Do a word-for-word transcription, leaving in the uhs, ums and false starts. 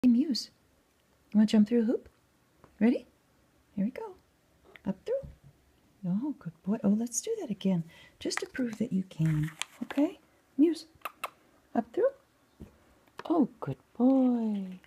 Hey, Muse, you want to jump through a hoop? Ready? Here we go. Up through. Oh, good boy. Oh, let's do that again, just to prove that you can. Okay? Muse. Up through. Oh, good boy.